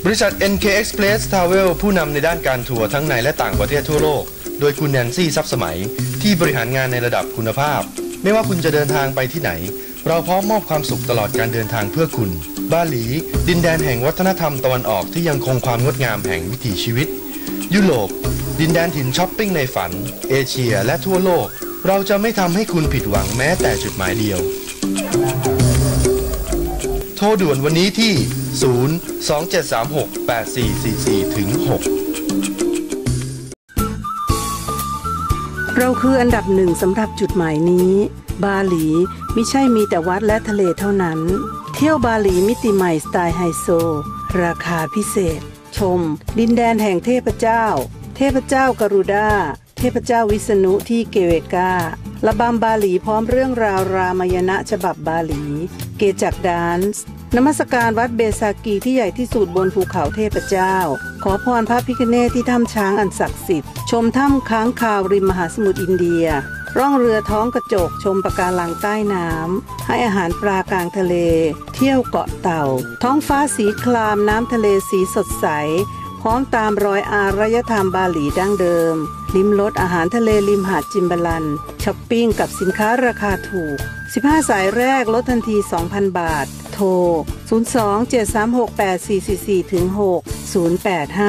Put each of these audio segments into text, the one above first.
บริษัท NK Express Travel ผู้นำในด้านการทัวร์ทั้งในและต่างประเทศทั่วโลกโดยคุณแนนซี่ ทรัพย์สมัยที่บริหารงานในระดับคุณภาพไม่ว่าคุณจะเดินทางไปที่ไหนเราพร้อมมอบความสุขตลอดการเดินทางเพื่อคุณบาหลีดินแดนแห่งวัฒนธรรมตะวันออกที่ยังคงความงดงามแห่งวิถีชีวิตยุโรปดินแดนถิ่นช้อปปิ้งในฝันเอเชียและทั่วโลกเราจะไม่ทำให้คุณผิดหวังแม้แต่จุดหมายเดียวโทรด่วนวันนี้ที่027368444ถึง6 เราคืออันดับหนึ่งสำหรับจุดหมายนี้บาหลีมิใช่มีแต่วัดและทะเลเท่านั้นเที่ยวบาหลีมิติใหม่สไตล์ไฮโซราคาพิเศษชมดินแดนแห่งเทพเจ้าเทพเจ้ากรุฎาเทพเจ้าวิษณุที่เกเวการะบำบาหลีพร้อมเรื่องราวรามายณะฉบับบาหลีเกจักแดนซ์นมัสการวัดเบซากีที่ใหญ่ที่สุดบนภูเขาเทพเจ้าขอพรพระพิฆเนศที่ถ้ำช้างอันศักดิ์สิทธิ์ชมถ้ำค้างคาวริมมหาสมุทรอินเดียร่องเรือท้องกระจกชมปะการังใต้น้ำให้อาหารปลากลางทะเลเที่ยวเกาะเต่าท้องฟ้าสีครามน้ำทะเลสีสดใสพร้อมตามรอยอารยธรรมบาหลีดั้งเดิมลิ้มรสอาหารทะเลริมหาดจิมบาลันช้อปปิ้งกับสินค้าราคาถูก15สายแรกลดทันที 2,000 บาทโทร027368444ถึง6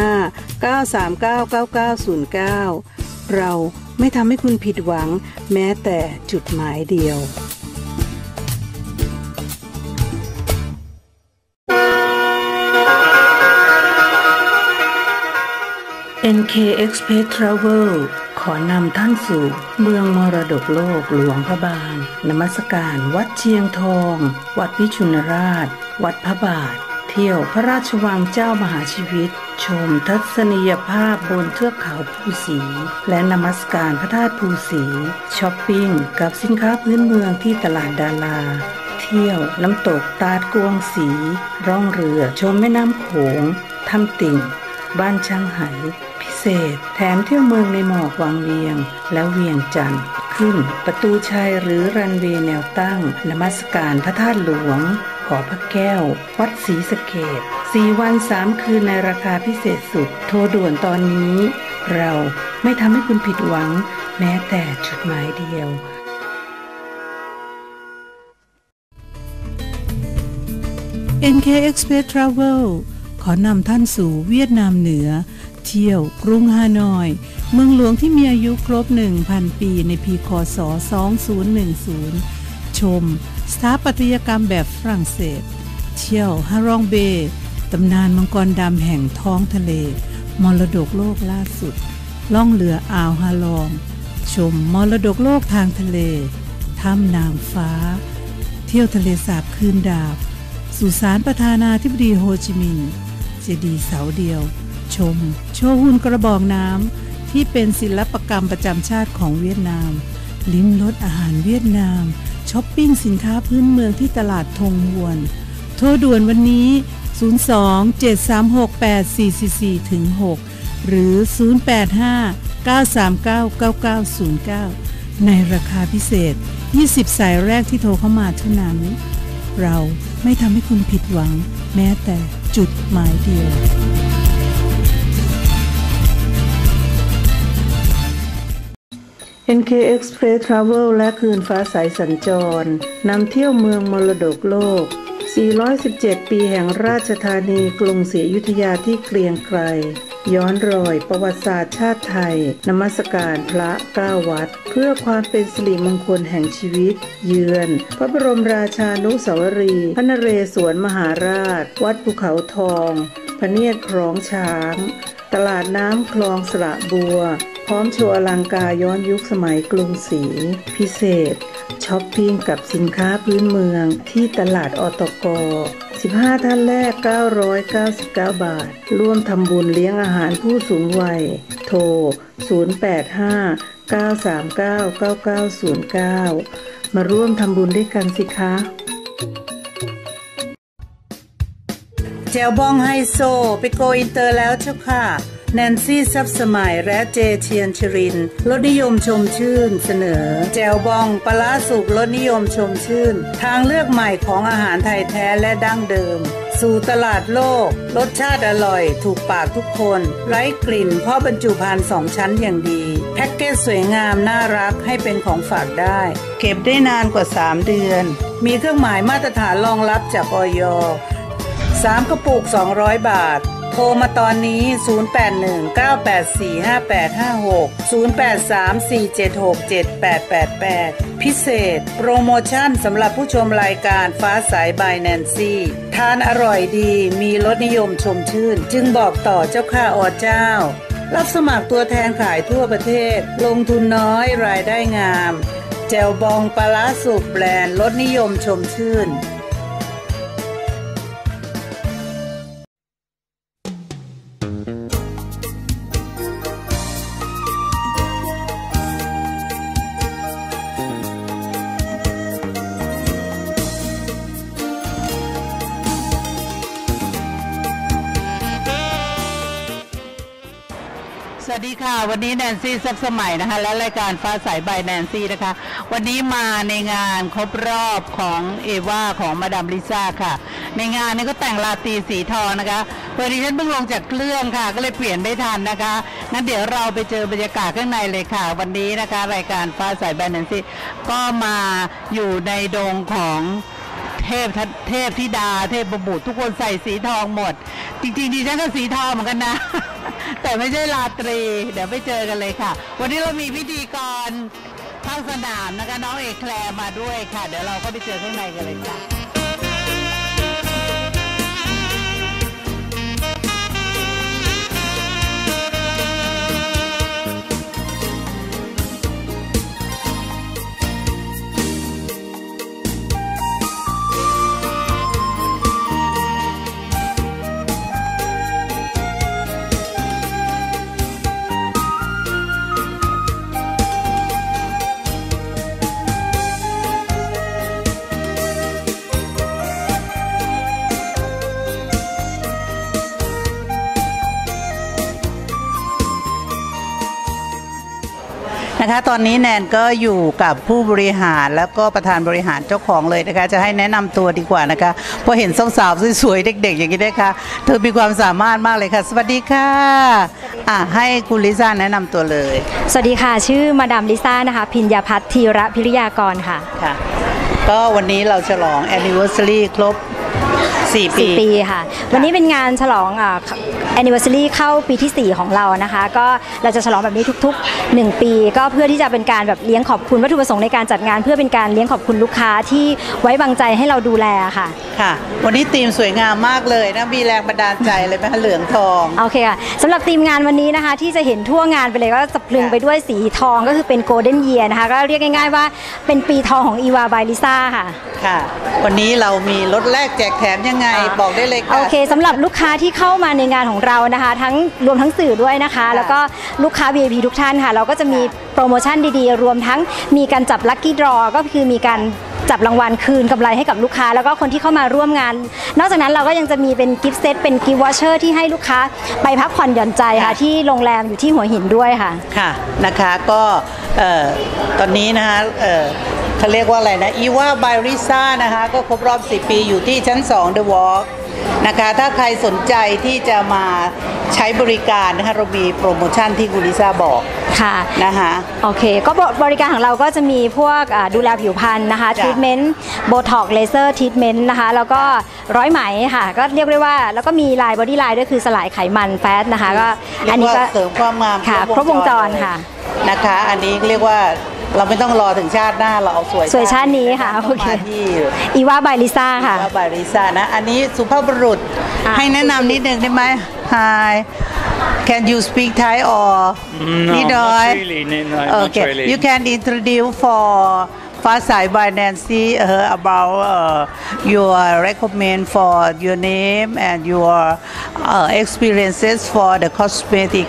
085-939-9909เราไม่ทำให้คุณผิดหวังแม้แต่จุดหมายเดียวNK Express Travel ขอนำท่านสู่เมืองมรดกโลกหลวงพระบางนมัสการวัดเชียงทองวัดวิชุนราชวัดพระบาทเที่ยวพระราชวังเจ้ามหาชีวิตชมทัศนียภาพบนเทือกเขาภูสีและนมัสการพระธาตุภูสีช้อปปิ้งกับสินค้าพื้นเมืองที่ตลาดดาราเที่ยวน้ำตกตาดกวงสีร่องเรือชมแม่น้ำโขงถ้ำติ่งบ้านช่างไหพิเศษแถมเที่ยวเมืองในหมอกวังเวียงและเวียงจันทร์ขึ้นประตูชัยหรือรันเวย์แนวตั้งนมัสการพระธาตุหลวงหอพระแก้ววัดศรีสะเกษ4 วัน 3 คืนในราคาพิเศษสุดโทรด่วนตอนนี้เราไม่ทำให้คุณผิดหวังแม้แต่จุดหมายเดียวNK Express Travel ขอนำท่านสู่เวียดนามเหนือเที่ยวกรุงฮานอยเมืองหลวงที่มีอายุครบ 1,000 ปีในปีคศ 2010ชมสถาปัตยกรรมแบบฝรั่งเศสเที่ยวฮารองเบย์ตำนานมังกรดำแห่งท้องทะเลมรดกโลกล่าสุดล่องเรืออ่าวฮาลองชมมรดกโลกทางทะเลถ้ำนางฟ้าเที่ยวทะเลสาบคืนดาบสุสานประธานาธิบดีโฮจิมินห์เจดีย์เสาเดียวชมโชว์หุ่นกระบอกน้ำที่เป็นศิลปกรรมประจำชาติของเวียดนามลิ้มรสอาหารเวียดนามช้อปปิ้งสินค้าพื้นเมืองที่ตลาดทงหวนโทรด่วนวันนี้027368444ถึง6หรือ085-939-9909ในราคาพิเศษ20สายแรกที่โทรเข้ามาเท่านั้นเราไม่ทำให้คุณผิดหวังแม้แต่จุดหมายเดียวNK Express Travel และคืนฟ้าใสสัญจรนำเที่ยวเมืองมรดกโลก417ปีแห่งราชธานีกรุงศรีอยุธยาที่เกรียงไกรย้อนรอยประวัติศาสตร์ชาติไทยนมัสการพระ9วัดเพื่อความเป็นสิริมงคลแห่งชีวิตเยือนพระบรมราชานุสาวรีย์พระนเรศวรมหาราชวัดภูเขาทองพระเนียดคลองช้างตลาดน้ำคลองสระบัวพร้อมโชว์อลังการย้อนยุคสมัยกรุงศรีพิเศษช้อปปิ้งกับสินค้าพื้นเมืองที่ตลาดอตก15ท่านแรก999บาทร่วมทำบุญเลี้ยงอาหารผู้สูงวัยโทร085-939-9909มาร่วมทำบุญด้วยกันสิคะแจวบองไฮโซไปโกอินเตอร์แล้วเจ้าค่ะแนนซี่ทรัพย์สมัยและเจเทียนชรินรสนิยมชมชื่นเสนอแจวบองปลาร้าสุกรสนิยมชมชื่นทางเลือกใหม่ของอาหารไทยแท้และดั้งเดิมสู่ตลาดโลกรสชาติอร่อยถูกปากทุกคนไร้กลิ่นเพราะบรรจุภัณฑ์2 ชั้นอย่างดีแพ็กเกจสวยงามน่ารักให้เป็นของฝากได้เก็บได้นานกว่า3 เดือนมีเครื่องหมายมาตรฐานรองรับจากอย 3 กระปุก200 บาทโทรมาตอนนี้0819845856 0834767888 พิเศษโปรโมชั่นสำหรับผู้ชมรายการฟ้าใสบายแนนซี่ทานอร่อยดีมีรสนิยมชมชื่นจึงบอกต่อเจ้าข้าเจ้ารับสมัครตัวแทนขายทั่วประเทศลงทุนน้อยรายได้งามแจ่วบองปลาร้าสูตรแบรนด์รสนิยมชมชื่นสวัสดีค่ะวันนี้แนนซี่ซับสมัยนะคะและรายการฟ้าใสบายแนนซี่นะคะวันนี้มาในงานครบรอบของเอวาของมาดามลิซ่าค่ะในงานนี้ก็แต่งราตรีสีทองนะคะพอดีฉันเพิ่งลงจากเครื่องค่ะก็เลยเปลี่ยนไม่ทันนะคะงั้นเดี๋ยวเราไปเจอบรรยากาศข้างในเลยค่ะวันนี้นะคะรายการฟ้าใสบายแนนซี่ก็มาอยู่ในดงของเทพธิดาเทพบุตรทุกคนใส่สีทองหมดจริงๆดิฉันก็สีทองเหมือนกันนะแต่ไม่ใช่ราตรีเดี๋ยวไปเจอกันเลยค่ะวันนี้เรามีพิธีกรภาคสนามนะคะน้องเอกแคลร์มาด้วยค่ะเดี๋ยวเราก็ไปเจอข้างในกันเลยค่ะนะคะตอนนี้แนนก็อยู่กับผู้บริหารแล้วก็ประธานบริหารเจ้าของเลยนะคะจะให้แนะนำตัวดีกว่านะคะพอเห็นสาวๆสวยๆเด็กๆอย่างนี้นะคะเธอมีความสามารถมากเลยค่ะสวัสดีค่ะให้คุณลิซ่าแนะนำตัวเลยสวัสดีค่ะชื่อมาดามลิซ่านะคะพิญญาพัฒน์ธีระพิริยากรค่ะก็วันนี้เราฉลอง anniversary ครบ4 ปีค่ะวันนี้เป็นงานฉลอง anniversary เข้าปีที่4ของเรานะคะก็เราจะฉลองแบบนี้ทุกๆ1ปีก็เพื่อที่จะเป็นการแบบเลี้ยงขอบคุณวัตถุประสงค์ในการจัดงานเพื่อเป็นการเลี้ยงขอบคุณลูกค้าที่ไว้วางใจให้เราดูแลค่ะวันนี้ธีมสวยงามมากเลยนะมีแรงบันดาลใจเลยไหมคะเหลืองทองโอเคค่ะสำหรับธีมงานวันนี้นะคะที่จะเห็นทั่วงานไปเลยก็จะพลึงไปด้วยสีทองก็คือเป็น Golden Year นะคะก็เรียกง่ายๆว่าเป็นปีทองของอีวาบายลิซ่าค่ะวันนี้เรามีลดแลกแจกแถมยังไงบอกได้เลยค่ะโอเคสำหรับลูกค้าที่เข้ามาในงานของเรานะคะรวมทั้งสื่อด้วยนะคะแล้วก็ลูกค้า VIP ทุกท่านค่ะเราก็จะมีโปรโมชั่นดีๆรวมทั้งมีการจับลัคกี้ดรอก็คือมีการจับรางวัลคืนกำไรให้กับลูกค้าแล้วก็คนที่เข้ามาร่วมงานนอกจากนั้นเราก็ยังจะมีเป็นกิฟต์เซตเป็นกิฟต์วอเชอร์ที่ให้ลูกค้าไปพักผ่อนหย่อนใจค่ะที่โรงแรมอยู่ที่หัวหินด้วยค่ะนะคะก็ตอนนี้นะคะเขาเรียกว่าอะไรนะอีวาบายลิซ่านะคะก็ครบรอบ10 ปีอยู่ที่ชั้น2 The Walk นะคะถ้าใครสนใจที่จะมาใช้บริการนะคะเรามีโปรโมชั่นที่คุณลิซ่าบอกนะคะโอเคก็บริการของเราก็จะมีพวกดูแลผิวพรรณนะคะทรีทเมนต์โบท็อกเลเซอร์ทรีทเมนต์นะคะแล้วก็ร้อยไหมค่ะก็เรียกได้ว่าแล้วก็มีลายบอดี้ไลน์ด้วยคือสลายไขมันแฟตนะคะก็อันนี้ก็เสริมความงามครบวงจรค่ะนะคะอันนี้เรียกว่าเราไม่ต้องรอถึงชาติหน้าเราเอาสวยชาตินี้ค่ะโอเคอีวาบายลิซ่าค่ะอีวาบายลิซ่านะอันนี้สุภาพบุรุษให้แนะนำนิดนึงได้ไหม Hi Can you speak Thai or No, not really. No, okay. Not really. You can introduce for Fasai by Nancy about your recommend for your name and your experiences for the cosmetic.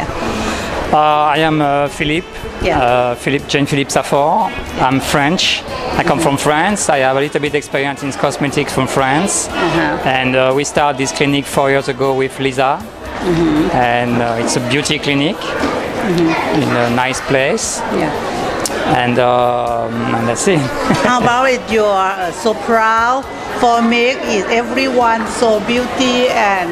I am Philippe. Jean-Philippe Safor. I'm French. I come from France. I have a little bit experience in cosmetics from France. And we started this clinic 4 years ago with Lisa. And it's a beauty clinic in a nice place. And that's it. How about it? You are so proud for make is everyone so beauty and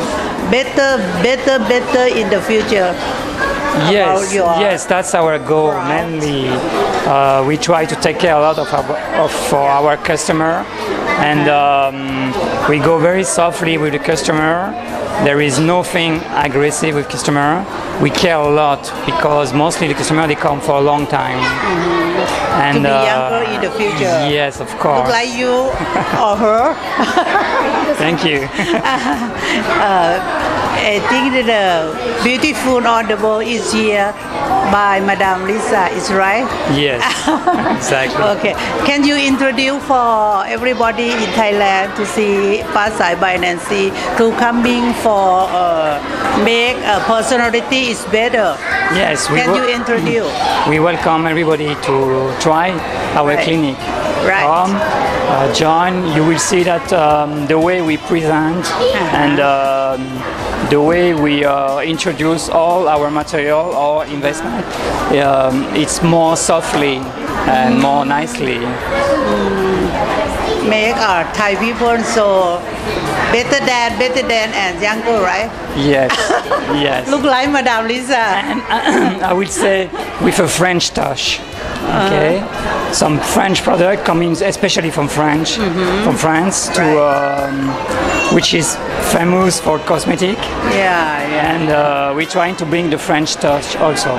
better in the future. Yes, yes, that's our goal. Mainly, we try to take care a lot for our customer, and we go very softly with the customer. There is nothing aggressive with customer. We care a lot because mostly the customer they come for a long time. And to be younger in the future. Yes, of course. Look like you or her. Thank you. I think that the beautiful on the world is here by Madame Lisa, is right? Yes, exactly. Okay. Can you introduce for everybody in Thailand to see Fasai by Nancy to coming for make a personality is better? Yes. Can you introduce? We welcome everybody to try our clinic. Right. Come, join. You will see that the way we present and the way we introduce all our material, our investment, it's more softly and more nicely. Make our Thai people so better than and younger, right? Yes, yes. Look like Madame Lisa. And I would say with a French touch. Okay, some French product coming especially from France, to which is famous for cosmetic. Yeah. And we're trying to bring the French touch also.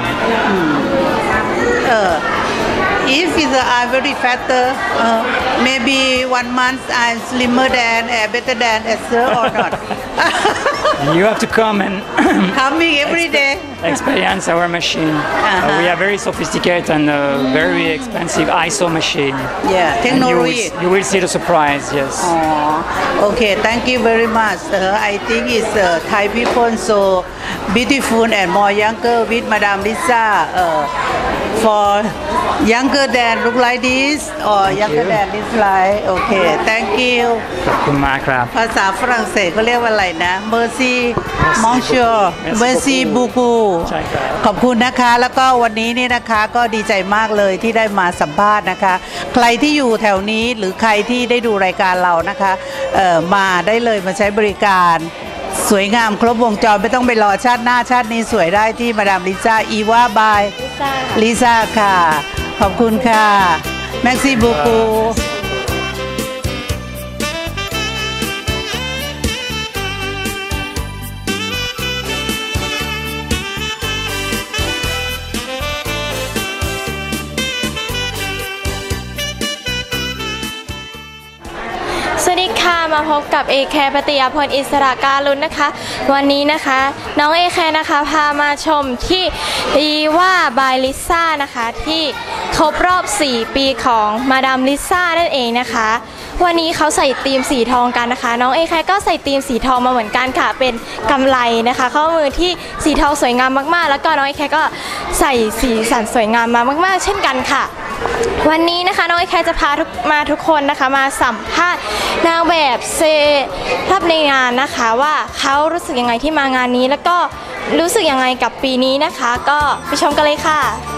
If it's very fatter, maybe 1 month I'm slimmer than better than Esther or not. You have to come and coming every day. Experience our machine. We are very sophisticated and very expensive ISO machine. Yeah, technology. You will see the surprise. Yes. Okay, thank you very much. I think it's Thai people so beautiful and more younger with Madame Lisa. For younger than look like this or younger than this like okay thank you ขอบคุณมากครับภาษาฝรั่งเศสเขาเรียกว่าอะไรนะ Merci Monsieur Merci beaucoup ใช่ครับขอบคุณนะคะแล้วก็วันนี้นี่นะคะก็ดีใจมากเลยที่ได้มาสัมภาษณ์นะคะใครที่อยู่แถวนี้หรือใครที่ได้ดูรายการเรานะคะมาได้เลยมาใช้บริการสวยงามครบวงจรไม่ต้องไปรอชาติหน้าชาตินี้สวยได้ที่มาดามลิซ่าอีวาบายลิซ่าค่ะขอบคุณค่ะแม็กซี่บูกูสวัสดีค่ะมาพบกับเอแคร์ปฏิยาพลอิสระการุณนะคะวันนี้นะคะน้องเอแคร์นะคะพามาชมที่อีว่าบายลิซ่านะคะที่ครบรอบ4ปีของมาดามลิซ่านั่นเองนะคะวันนี้เขาใส่ธีมสีทองกันนะคะน้องเอแคร์ก็ใส่ธีมสีทองมาเหมือนกันค่ะเป็นกำไลนะคะข้อมือที่สีทองสวยงามมากๆแล้วก็น้องเอแคร์ก็ใส่สีสันสวยงามมามากๆเช่นกันค่ะวันนี้นะคะน้องเอแคร์จะพาทุกคนนะคะมาสัมภาษณ์นางแบบเซรับในงานนะคะว่าเขารู้สึกยังไงที่มางานนี้แล้วก็รู้สึกยังไงกับปีนี้นะคะก็ไปชมกันเลยค่ะ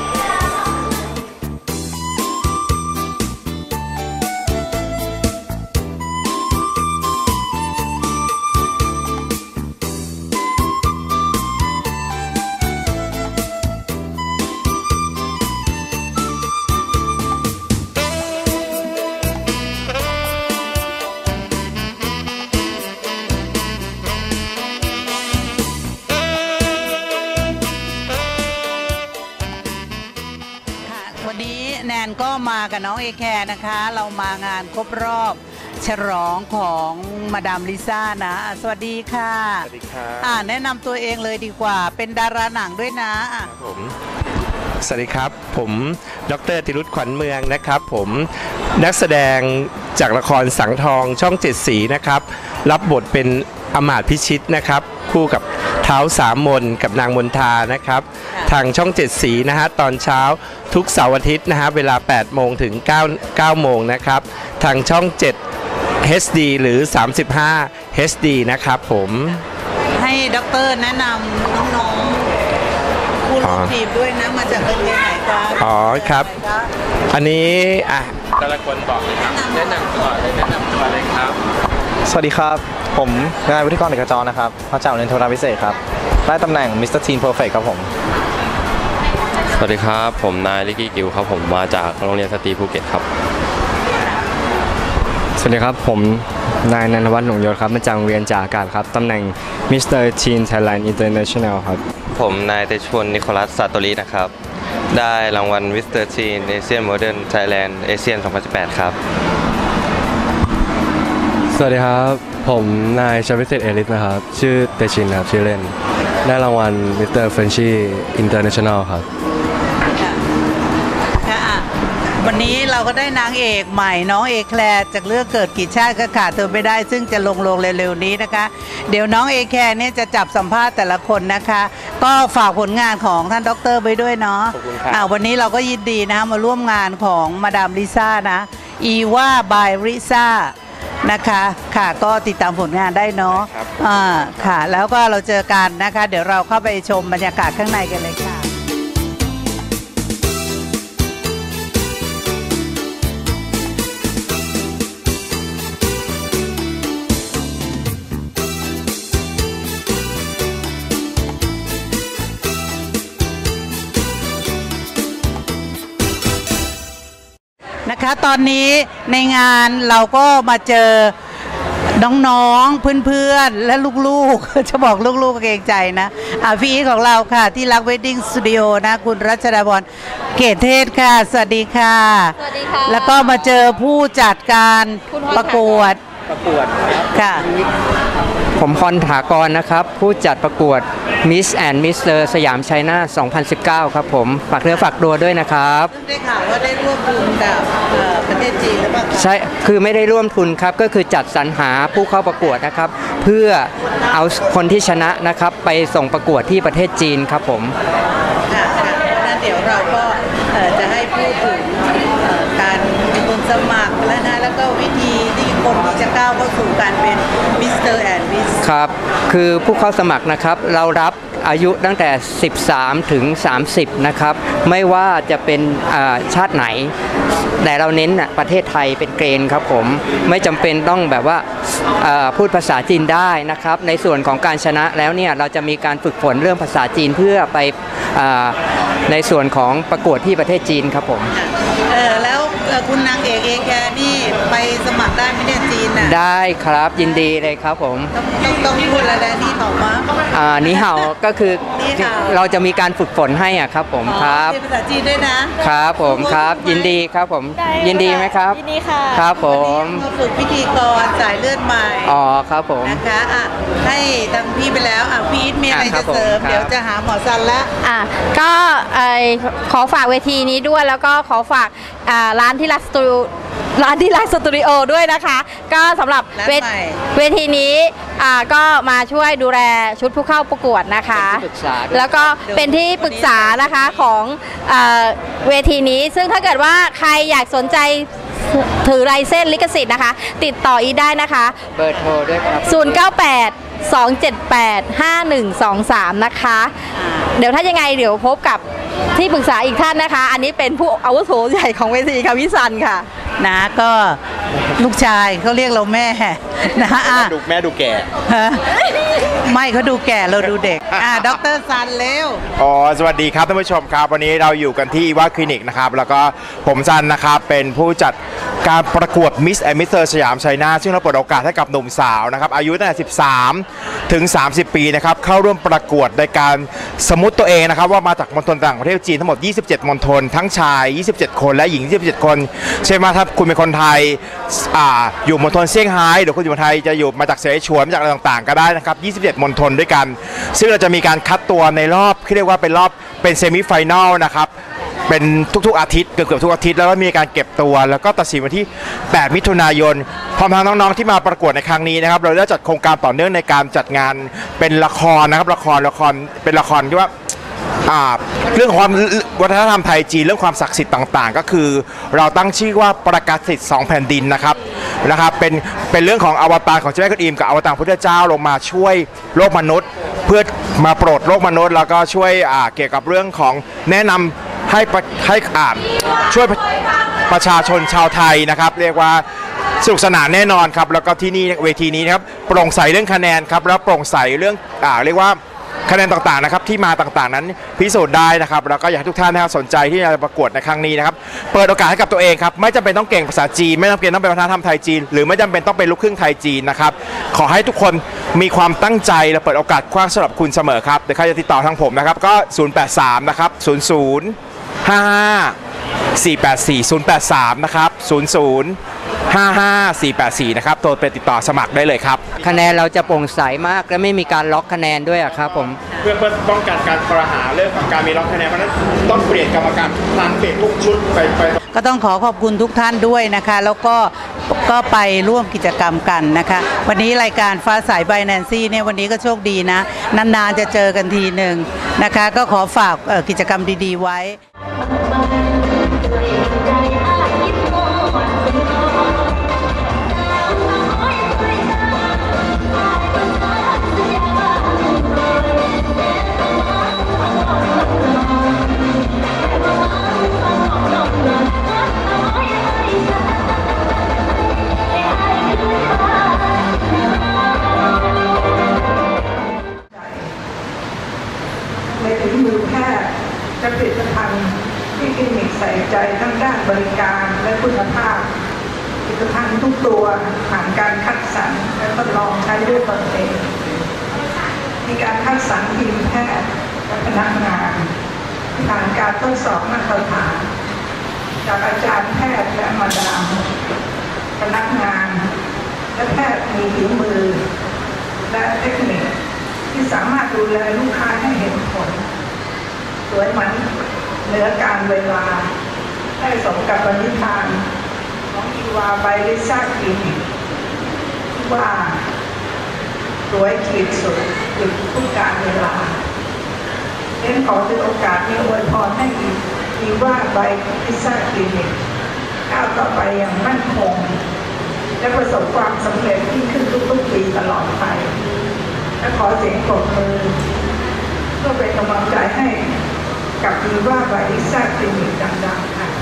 แนนก็มากับน้องเอแคร์นะคะเรามางานครบรอบฉลองของมาดามลิซ่านะสวัสดีค่ะสวัสดีครับแนะนำตัวเองเลยดีกว่าเป็นดาราหนังด้วยนะครับผมสวัสดีครับผมดร.ติรุตขวัญเมืองนะครับผมนักแสดงจากละครสังทองช่อง7สีนะครับรับบทเป็นอมาตย์พิชิตนะครับคู่กับเท้าสามมนกับนางมนทานะครับทางช่อง7สีนะฮะตอนเช้าทุกเสาร์อาทิตย์นะฮะเวลา8โมงถึง9โมงนะครับทางช่อง7 HD หรือ35 HD นะครับผมให้ดร.แนะนำน้องๆผู้ร่วมทีมด้วยนะมาจากประเทศไหนคะอ๋อครับอันนี้แต่ละคนบอกเลยครับแนะนำตัวเลยครับสวัสดีครับผมนายวุฒิกรเอกจรนะครับมาจากโรงเรียนโทรพิเศษครับได้ตำแหน่ง Mr. Teen Perfect ครับผมสวัสดีครับผมนายลิกกี้กิวครับผมมาจากโรงเรียนสตรีภูเก็ตครับสวัสดีครับผมนายนันทวัฒน์หนุ่มยศครับมาจากโรงเรียนจากอากาศครับตำแหน่ง Mr. Teen Thailand International ครับผมนายเตชพลนิโคลัสซาโตรินะครับได้รางวัล Mr. Teen Asian Modern Thailand Asian 2018 ครับสวัสดีครับผมนายชวิเศษเอลิสนะครับชื่อเตชินครับชื่อเล่นได้รางวัล Mr. Frenchy International ครับวันนี้เราก็ได้นางเอกใหม่น้องเอแคลร์จากเรื่องเกิดกี่ชาติก็ขาดเธอไม่ได้ซึ่งจะลงเร็วๆนี้นะคะเดี๋ยวน้องเอแคลร์เนี่ยจะจับสัมภาษณ์แต่ละคนนะคะก็ฝากผลงานของท่านดร.ไว้ด้วยเนาะวันนี้เราก็ยินดีนะมาร่วมงานของมาดามลิซ่านะอีว่าบายลิซ่านะคะค่ะก็ติดตามผลงานได้เนาะค่ะแล้วก็เราเจอกันนะคะเดี๋ยวเราเข้าไปชมบรรยากาศข้างในกันเลยค่ะนะคะตอนนี้ในงานเราก็มาเจอน้องๆเพื่อนๆและลูกๆจะบอกลูกๆเกรงใจนะพี่อีทของเราค่ะที่รักเวดดิ้งสตูดิโอนะคุณรัชดาพรเกตเทศค่ะสวัสดีค่ะสวัสดีค่ะแล้วก็มาเจอผู้จัดการประกวดค่ะผมพรถากรนะครับผู้จัดประกวด Miss and Mr. สยามไชน่า 2019 ครับผมฝากเนื้อฝากตัวด้วยนะครับได้ข่าวว่าได้ร่วมทุนกับประเทศจีนหรือเปล่าใช่คือไม่ได้ร่วมทุนครับก็คือจัดสรรหาผู้เข้าประกวดนะครับเพื่อเอาคนที่ชนะนะครับไปส่งประกวดที่ประเทศจีนครับผมค่ะงั้นเดี๋ยวเราก็จะให้พูดถึงการเป็นคนสมัครแล้วก็วิธีที่คนที่จะก้าวเข้าสู่การเป็น Mr. and Miss ครับคือผู้เข้าสมัครนะครับเรารับอายุตั้งแต่13ถึง30นะครับไม่ว่าจะเป็นชาติไหนแต่เราเน้นประเทศไทยเป็นเกณฑ์ครับผมไม่จำเป็นต้องแบบว่าพูดภาษาจีนได้นะครับในส่วนของการชนะแล้วเนี่ยเราจะมีการฝึกฝนเรื่องภาษาจีนเพื่อไปในส่วนของประกวดที่ประเทศจีนครับผมแล้วคุณนางเอกเอแคร์นี่ไปสมัครได้ไหมเนี่ยจีนน่ะได้ครับยินดีเลยครับผมต้องพูดอะไรนี่เห่ามานี่เห่าก็คือเราจะมีการฝึกฝนให้ครับผมครับภาษาจีนด้วยนะครับผมครับยินดีครับผมยินดีไหมครับยินดีค่ะครับผมมาฝึกพิธีกรสายเลือดใหม่ครับผมนะคะให้ทางพี่ไปแล้วพี่อีทมีอะไรจะเสริมเดี๋ยวจะหาหมอซันแล้วก็ขอฝากเวทีนี้ด้วยแล้วก็ขอฝากร้านที่รักสตูดิโอด้วยนะคะก็สำหรับเวทีนี้ก็มาช่วยดูแลชุดผู้เข้าประกวดนะคะแล้วก็เป็นที่ปรึกษานะคะของเวทีนี้ซึ่งถ้าเกิดว่าใครอยากสนใจถือลายเส้นลิขสิทธิ์นะคะติดต่ออีได้นะคะเบอร์โทรด้วยครับ 098-278-5123นะคะเดี๋ยวถ้ายังไงเดี๋ยวพบกับที่ปรึกษาอีกท่านนะคะอันนี้เป็นผู้อาวุโสใหญ่ของเวทีค่ะพี่ซันค่ะนะก็ลูกชายเขาเรียกเราแม่นะดูแม่ดูแก่ไม่เขาดูแก่เราดูเด็กดร.ซันเร็วสวัสดีครับท่านผู้ชมครับวันนี้เราอยู่กันที่อีวาคลินิกนะครับแล้วก็ผมซันนะครับเป็นผู้จัดการประกวด Miss and Mr. สยามไชน่าซึ่งเราเปิดโอกาสให้กับหนุ่มสาวนะครับอายุตั้งแต่13ถึง30ปีนะครับเข้าร่วมประกวดในการสมมุติตัวเองนะครับว่ามาจากมณฑลต่างประเทศจีนทั้งหมด27มณฑลทั้งชาย27คนและหญิง27คนใช่ไหมถ้าคุณเป็นคนไทยอยู่มณฑลเซี่ยงไฮ้หรือคุณอยู่ไทยจะอยู่มาจากเสฉวนมาจากอะไรต่างๆก็ได้นะครับ27มณฑลด้วยกันซึ่งเราจะมีการคัดตัวในรอบที่เรียกว่าเป็นรอบเป็นเซมิไฟแนลนะครับเป็นทุกๆอาทิตย์เกือบทุกอาทิตย์แล้วก็มีการเก็บตัวแล้วก็ตัดสินวันที่8มิถุนายนพร้อมทั้งน้องๆที่มาประกวดในครั้งนี้นะครับเราได้จัดโครงการต่อเนื่องในการจัดงานเป็นละครนะครับละครเป็นละครที่ว่าเรื่องความวัฒนธรรมไทยจีนเรื่องความศักดิ์สิทธิ์ต่างๆก็คือเราตั้งชื่อว่าประกาศสิทธิ์2แผ่นดินนะครับเป็นเรื่องของอวตารของเจ้าแม่กวนอิมกับอวตารพุทธเจ้าลงมาช่วยโลกมนุษย์เพื่อมาโปรดโลกมนุษย์แล้วก็ช่วยเกี่ยวกับเรื่องของแนะนำให้ช่วยประชาชนชาวไทยนะครับเรียกว่าสนุกสนานแน่นอนครับแล้วก็ที่นี่เวทีนี้นะครับโปร่งใสเรื่องคะแนนครับแล้วโปร่งใสเรื่องเรียกว่าคะแนนต่างๆนะครับที่มาต่างๆนั้นพิสูจน์ได้นะครับแล้วก็อยากให้ทุกท่านนะครับสนใจที่จะประกวดในครั้งนี้นะครับเปิดโอกาสให้กับตัวเองครับไม่จำเป็นต้องเก่งภาษาจีนไม่จำเป็นต้องเป็นวัฒนธรรมไทยจีนหรือไม่จำเป็นต้องเป็นลูกครึ่งไทยจีนนะครับขอให้ทุกคนมีความตั้งใจและเปิดโอกาสกว้างสำหรับคุณเสมอครับเดี๋ยวใครจะติดต่อทางผมนะครับก็083นะครับ0055 484 083นะครับ0055 484นะครับโทรไปติดต่อสมัครได้เลยครับคะแนนเราจะโปร่งใสมากและไม่มีการล็อกคะแนนด้วยครับผมเพื่อป้องกันการครหาเรื่องของการมีล็อกคะแนนเพราะนั้นต้องเปลี่ยนกรรมการทุกครั้งเปลี่ยนทุกชุดไปก็ต้องขอบคุณทุกท่านด้วยนะคะแล้วก็ไปร่วมกิจกรรมกันนะคะวันนี้รายการฟ้าใสบายแนนซี่เนี่ยวันนี้ก็โชคดีนะนานๆจะเจอกันทีหนึ่งนะคะก็ขอฝากกิจกรรมดีๆไว้ในถึงมือแพทย์และผลิตภัณฑ์ที่คลินิกใส่ใจทั้งด้านบริการและคุณภาพผลิตภัณฑ์ทุกตัวผ่านการคัดสรรและทดลองใช้ด้วยตนเองมีการคัดสรรทีมแพทย์และพนักงานผ่านการทดสอบมาตรฐานจากอาจารย์แพทย์และมาดามพนักงานและแพทย์มีฝีมือและเทคนิคที่สามารถดูแลลูกค้าให้เห็นผลสวยมันเหนือการเวลาได้สมกับปณิธานของอีวาไบลิซ่าคลินิกว่าสวยขีดสุดอยู่ทุกการเวลาเล่นขอถือโอกาสนี้อวยพรให้อีวาไบลิซ่าคลินิกก้าวต่อไปอย่างมั่นคงและประสบความสำเร็จที่ขึ้นทุกๆปีตลอดไปและขอเสียงปรบมือเพื่อเป็นกำลังใจให้กับอีวาไบลิซ่าคลินิกดังๆค่ะ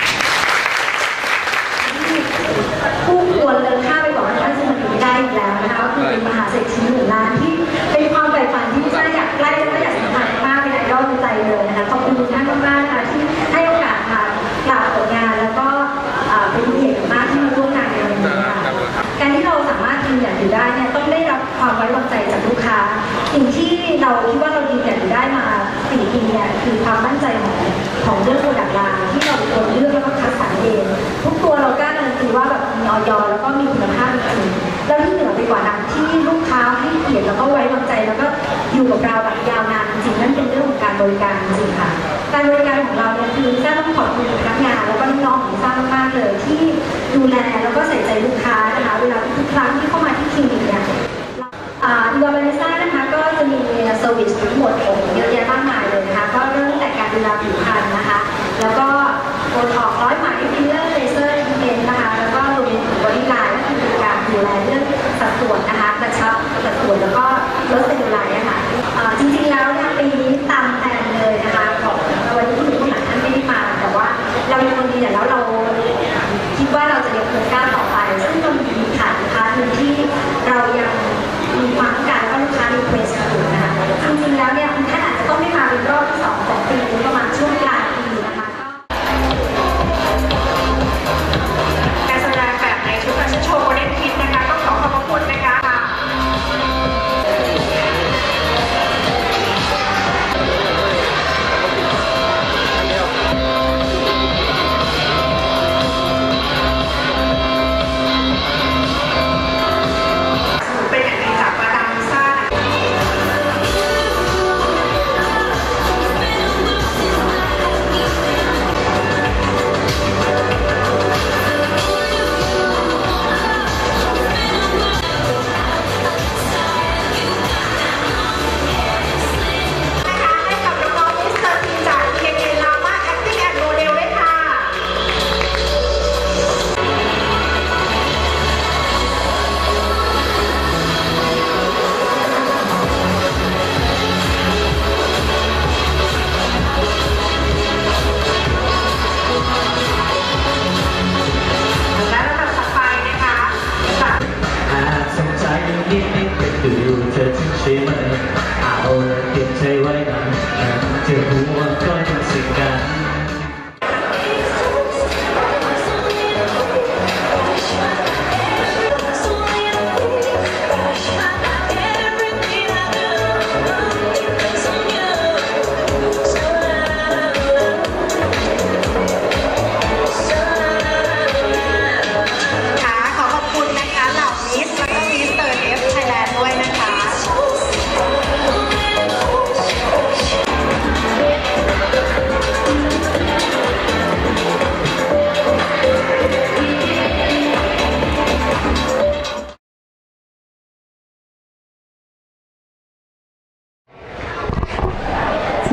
ผู้ควรเลยค่าไปบอกว่าท่านจะมาถึงได้อีกแล้วนะคะก็คือเป็นมหาเศรษฐี1 ล้านที่เป็นความใฝ่ฝันที่พี่ชายอยากใกล้และอยากสัมผัสมากเป็นไอดอลในใจเลยนะคะขอบคุณทุกท่านมากๆนะคะที่ให้โอกาสค่ะกล่าวผลงานแล้วก็เป็นเกียรติมากที่มาร่วมงานในวันนี้ค่ะการที่เราสามารถยืนหยัดอยู่ได้เนี่ยต้องได้รับความไว้วางใจจากลูกค้าสิ่งที่เราคิดว่าเรายืนหยัดอยู่ได้มา4 ปีเนี่ยคือความมั่นใจของเรื่องโปรดักต์เราที่เราเป็นคนเลือกแล้วก็คัดสรรเองทุกตัวเรากล้าการันตีว่าแบบมีออยแล้วก็มีคุณภาพจริงแล้วที่เหนือไปกว่านั้นที่ลูกค้าให้เกียรติแล้วก็ไว้วางใจแล้วก็อยู่กับเราแบบยาวนานจริงนั่นเป็นเรื่องของการบริการจริงค่ะการบริการของเราเนี่ยคือซ่าต้องขอบคุณพนักงานแล้วก็น้องๆของซ่ามากๆเลยที่ดูแลแล้วก็ใส่ใจลูกค้านะคะเวลาทุกครั้งที่เข้ามาที่คลินิกเนี่ยอีวาไบลิซ่านะคะก็จะมีเซอร์วิสทั้งหมดเยอะแยะมากมายเลยนะคะก็เริ่มแต่การดูแลผิวพรรณนะคะแล้วก็โบท็อกซ์ร้อยไหมฟิลเลอร์เลเซอร์อินเทนนะคะแล้วก็รวมถึงบริการก็คือการดูแลเรื่องสัดส่วนนะคะกระชับสัดส่วนแล้วก็ลดเซลลูไลท์นะคะจริงๆแล้วเนี่ยปีนี้ตามแผนเลยนะคะของวันนี้ที่หลายท่านไม่ได้มาแต่ว่าเราเป็นคนดีแต่แล้วเราคิดว่าเราจะยังคงก้าวต่อไปซึ่งเรามีฐานลูกค้าหนึ่งที่เรายังมีความต้องการแล้วก็ลูกค้ารีเควสต์อยู่นะคะจริงๆแล้วเนี่ยคุณท่านอาจจะต้องไม่มาเป็นรอบที่2 ของปีประมาณช่วงกลางปีนะคะ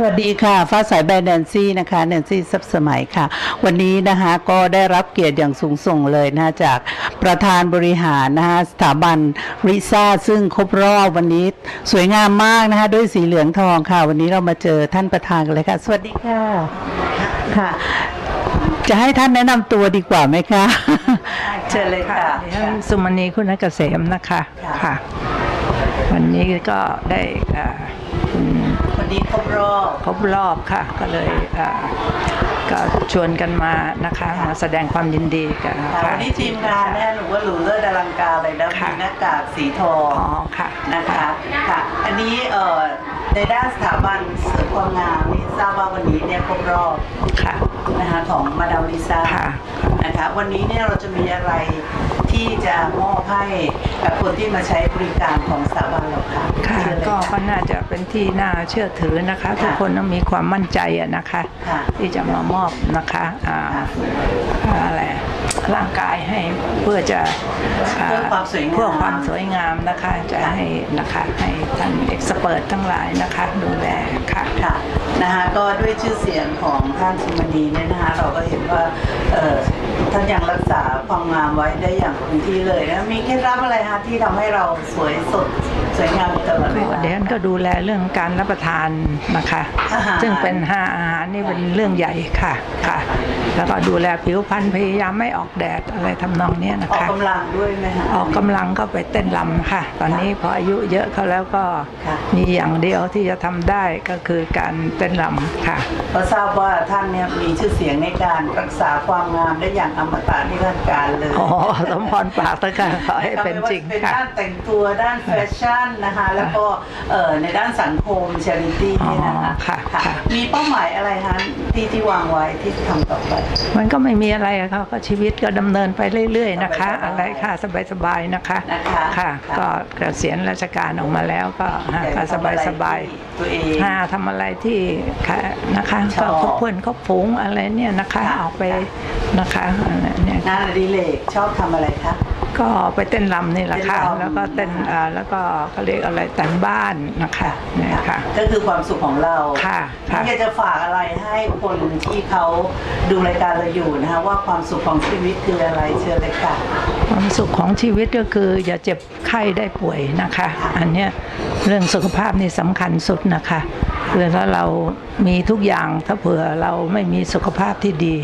วัสดีค่ะฟ้าใสแบรนด์แนนซี่นะคะแนนซี่ทรัพย์สมัยค่ะวันนี้นะคะก็ได้รับเกียรติอย่างสูงส่งเลยนะจากประธานบริหารนะคะสถาบันริซ่าซึ่งครบรอบวันนี้สวยงามมากนะคะด้วยสีเหลืองทองค่ะวันนี้เรามาเจอท่านประธานกันเลยค่ะสวัสดีค่ะค่ะจะให้ท่านแนะนำตัวดีกว่าไหมคะเชิญเลยค่ะท่านสุมณีคุณเกษมนะคะวันนี้ก็ได้วันนี้ครบรอบค่ะก็เลยก็ชวนกันมานะคะมาแสดงความยินดีกันค่ะวันนี้ทีมงานเนี่ยหนูว่าหรูเลิศอลังการเลยนะมีหน้ากากสีทองค่ะนะคะค่ะอันนี้ในด้านสถาบันเสริมความงามนี่ทราบว่าวันนี้เนี่ยครบรอบค่ะนะคะของมาดามลิซ่านะคะวันนี้เนี่ยเราจะมีอะไรที่จะมอบให้กับคนที่มาใช้บริการของสถาบันเราค่ะก็น่าจะเป็นที่น่าเชื่อถือนะคะทุกคนต้องมีความมั่นใจนะคะที่จะมามอบนะคะอะไรร่างกายให้เพื่อความสวยงามนะคะจะให้นะคะให้ท่านเอ็กซ์เพิร์ททั้งหลายนะคะดูแลค่ะนะคะก็ด้วยชื่อเสียงของท่านสุมณีเนี่ยนะคะเราก็เห็นว่าท่านยังรักษาความงามไว้ได้อย่างคงที่เลยนะมีเคล็ดลับอะไรคะที่ทำให้เราสวยสดสวยงามตลอดเวลาเดี๋ยวก็ดูแลเรื่องการรับประทานนะคะซึ่งเป็นอาหารนี่เป็นเรื่องใหญ่ค่ะแล้วก็ดูแลผิวพรรณพยายามไม่ออกแดดอะไรทำนองนี้นะคะออกกำลังด้วยไหมคะออกกำลังก็ไปเต้นรำค่ะตอนนี้พออายุเยอะเขาแล้วก็มีอย่างเดียวที่จะทำได้ก็คือการเต้นรำค่ะเพราะทราบว่าท่านเนี่ยมีชื่อเสียงในการรักษาความงามได้อย่างอมตะนิรันดร์กาลเลยสมพรปากตะการขอให้เป็นจริงค่ะด้านแต่งตัวด้านแฟชั่นนะคะแล้วก็ในด้านสังคม charity นะคะค่ะมีเป้าหมายอะไรคะที่วางไว้ที่ทำต่อไปมันก็ไม่มีอะไรค่ะก็ชีวิตก็ดำเนินไปเรื่อยๆนะคะอะไรค่ะสบายๆนะคะค่ะก็เกษียณราชการออกมาแล้วก็สบายๆตัวเองทำอะไรที่นะคะก็คบเพื่อนคบฝูงอะไรเนี่ยนะคะออกไปนะคะเนี่ยงานอดิเรกชอบทำอะไรคะก็ไปเต้นรำนี่แหละค่ะแล้วก็เต้นแล้วก็เขาเรียกอะไรแต่งบ้านนะคะเนี่ยค่ะก็คือความสุขของเราค่ะอยากจะฝากอะไรให้คนที่เขาดูรายการเราอยู่นะคะว่าความสุขของชีวิตคืออะไรเชิญเลยค่ะความสุขของชีวิตก็คืออย่าเจ็บไข้ได้ป่วยนะคะอันเนี้ยเรื่องสุขภาพนี่สำคัญสุดนะคะคือถ้าเรามีทุกอย่างถ้าเผื่อเราไม่มีสุขภาพที่ดี